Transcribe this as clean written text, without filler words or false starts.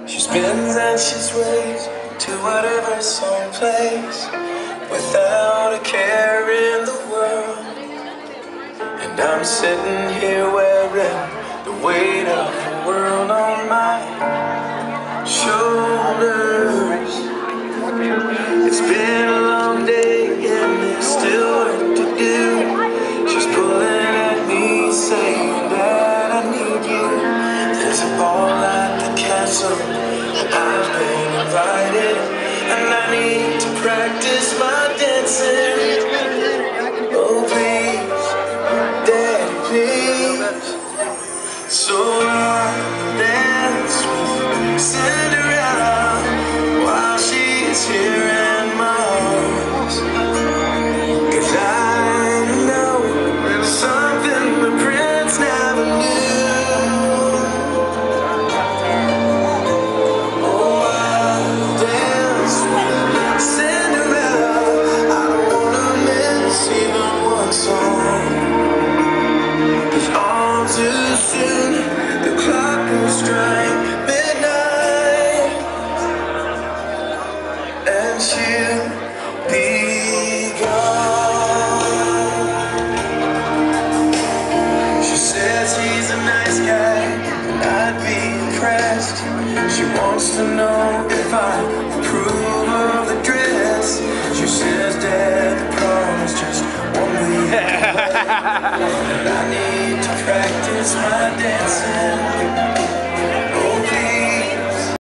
She spins and she sways to whatever song plays, without a care in the world. And I'm sitting here wearing the weight of the world on my shoulders. It's been a long day and there's still work to do. She's pulling at me, saying that I need you. There's a ball at the castle, I've been invited, and I need to practice my dancing. Oh please, Daddy, please. So I'll dance with Cinderella while she's here in my arms. 'Cause I know something the prince never knew. Oh, I'll dance with Cinderella. I don't wanna miss even one song. 'Cause all too soon the clock will strike midnight, and she'll be gone. She says he's a nice guy, and I'd be impressed. She wants to know if I approve of the dress. She says, Dad, the prom is just 1 week away, and I need to practice my dancing.